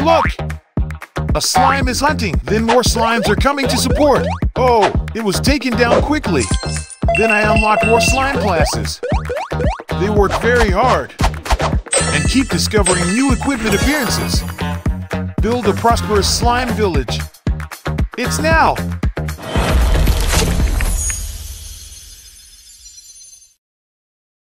Look! A slime is hunting. Then more slimes are coming to support. Oh, it was taken down quickly. Then I unlock more slime classes. They work very hard and keep discovering new equipment appearances. Build a prosperous slime village. It's now!